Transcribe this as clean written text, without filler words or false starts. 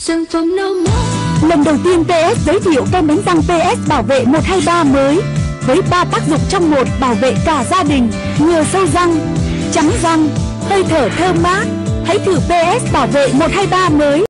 Lần đầu tiên PS giới thiệu kem đánh răng PS Bảo vệ 123 mới với 3 tác dụng trong một, bảo vệ cả gia đình, ngừa sâu răng, trắng răng, hơi thở thơm mát. Hãy thử PS Bảo vệ 123 mới.